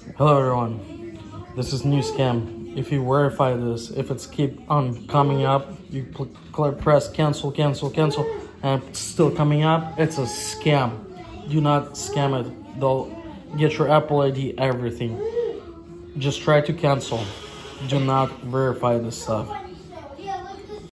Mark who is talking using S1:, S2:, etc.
S1: Hello everyone, this is new scam. If you verify this, if it's keep on coming up, you press cancel, and it's still coming up, it's a scam. Do not scam it. They'll get your Apple ID, everything. Just try to cancel. Do not verify this stuff.